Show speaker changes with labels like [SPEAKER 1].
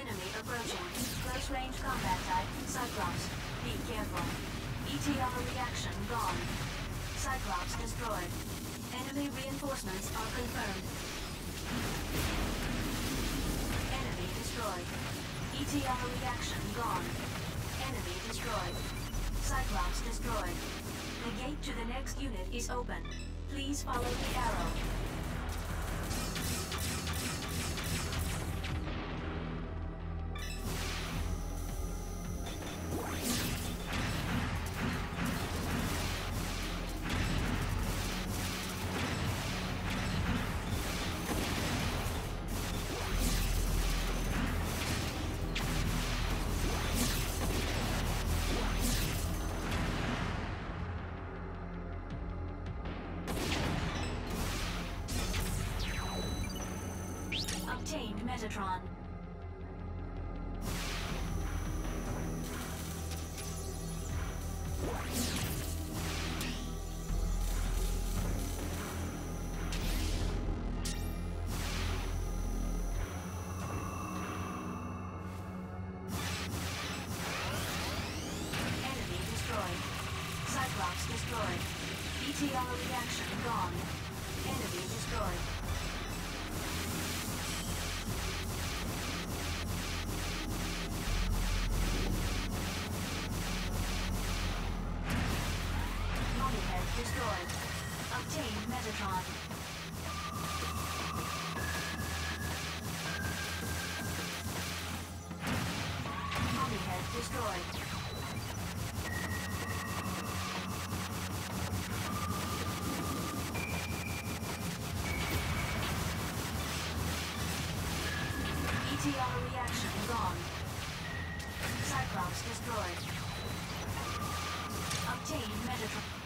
[SPEAKER 1] Enemy approaching. Close range combat type, Cyclopse. Be careful. ETR reaction gone. Cyclopse destroyed. Enemy reinforcements are confirmed. Enemy destroyed. ETR reaction gone. Enemy destroyed. Cyclopse destroyed. The gate to the next unit is open. Please follow the arrow. Obtained Metatron. Enemy destroyed. Cyclops destroyed. ETR reaction gone. Enemy destroyed. Destroyed. Obtained Metatron. Mommyhead destroyed. ETR reaction gone. Cyclops destroyed. Obtained Metatron.